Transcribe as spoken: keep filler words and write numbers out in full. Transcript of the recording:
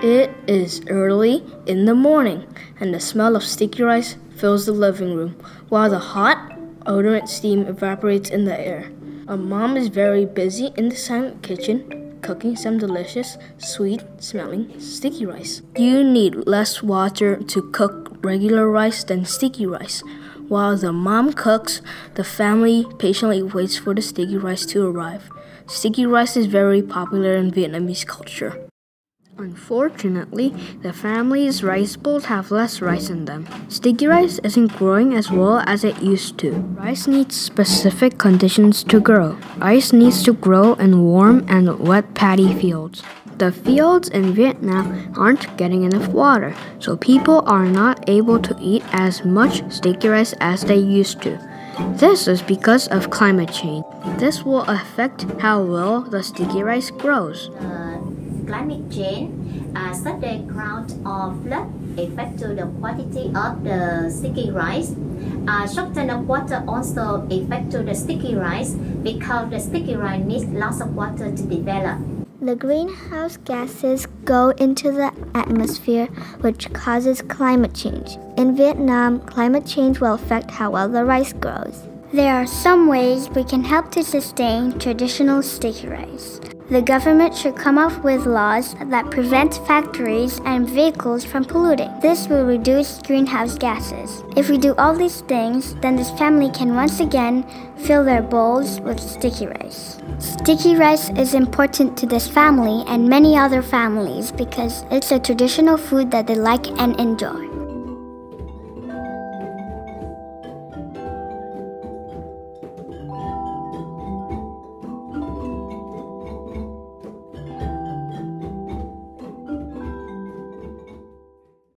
It is early in the morning, and the smell of sticky rice fills the living room, while the hot, odorant steam evaporates in the air. A mom is very busy in the silent kitchen, cooking some delicious, sweet-smelling sticky rice. You need less water to cook regular rice than sticky rice. While the mom cooks, the family patiently waits for the sticky rice to arrive. Sticky rice is very popular in Vietnamese culture. Unfortunately, the family's rice bowls have less rice in them. Sticky rice isn't growing as well as it used to. Rice needs specific conditions to grow. Rice needs to grow in warm and wet paddy fields. The fields in Vietnam aren't getting enough water, so people are not able to eat as much sticky rice as they used to. This is because of climate change. This will affect how well the sticky rice grows. Uh, climate change, uh, such as drought or flood, affect to the quality of the sticky rice. Uh, shortness of water also affect to the sticky rice because the sticky rice needs lots of water to develop. The greenhouse gases go into the atmosphere, which causes climate change. In Vietnam, climate change will affect how well the rice grows. There are some ways we can help to sustain traditional sticky rice. The government should come up with laws that prevent factories and vehicles from polluting. This will reduce greenhouse gases. If we do all these things, then this family can once again fill their bowls with sticky rice. Sticky rice is important to this family and many other families because it's a traditional food that they like and enjoy.